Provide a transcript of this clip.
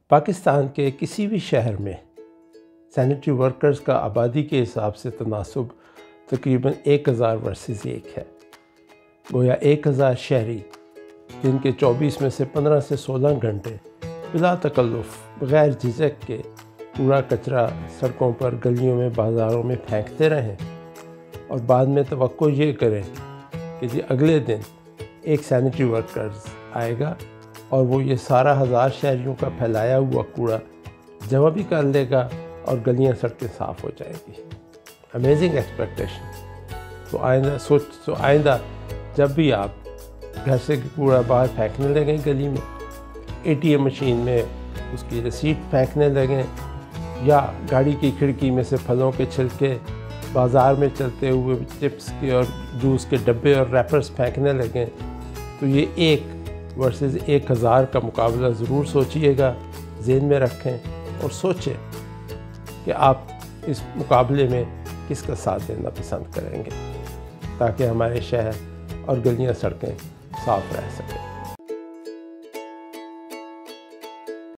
पाकिस्तान के किसी भी शहर में सैनिटरी वर्कर्स का आबादी के हिसाब से तनासुब तकरीबन 1000 वर्सेस 1 है। गोया 1000 शहरी दिन के 24 में से 15 से 16 घंटे बिला तकल्लुफ़ बग़ैर झिझक के कूड़ा कचरा सड़कों पर, गलियों में, बाज़ारों में फेंकते रहें और बाद में तवक्को ये करें कि जी अगले दिन एक सैनिटरी वर्कर्स आएगा और वो ये सारा 1000 शहरियों का फैलाया हुआ कूड़ा जमा भी कर लेगा और गलियां सड़कें साफ़ हो जाएंगी। Amazing expectation. तो आइंदा जब भी आप घर से कूड़ा बाहर फेंकने लगें गली में, ATM मशीन में उसकी रसीद फेंकने लगें या गाड़ी की खिड़की में से फलों के छिलके, बाज़ार में चलते हुए चिप्स के और जूस के डब्बे और रैपर्स फेंकने लगें, तो ये 1 वर्सेस 1000 का मुकाबला ज़रूर सोचिएगा, ज़हन में रखें और सोचें कि आप इस मुकाबले में किसका साथ देना पसंद करेंगे ताकि हमारे शहर और गलियां, सड़कें साफ़ रह सकें।